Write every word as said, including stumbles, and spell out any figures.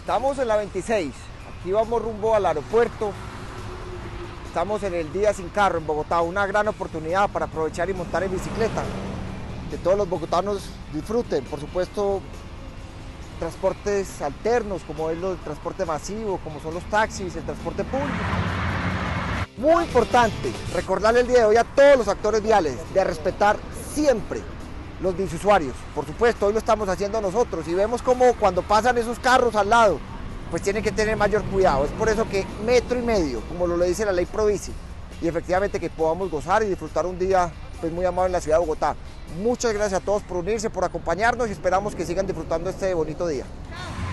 Estamos en la veintiséis, aquí vamos rumbo al aeropuerto. Estamos en el Día Sin Carro en Bogotá, una gran oportunidad para aprovechar y montar en bicicleta. Que todos los bogotanos disfruten, por supuesto, transportes alternos, como es el transporte masivo, como son los taxis, el transporte público. Muy importante recordarle el día de hoy a todos los actores viales de respetar siempre los bisusuarios. Por supuesto, hoy lo estamos haciendo nosotros y vemos como cuando pasan esos carros al lado, pues tienen que tener mayor cuidado. Es por eso que metro y medio, como lo dice la ley Provici, y efectivamente que podamos gozar y disfrutar un día pues muy amable en la ciudad de Bogotá. Muchas gracias a todos por unirse, por acompañarnos y esperamos que sigan disfrutando este bonito día.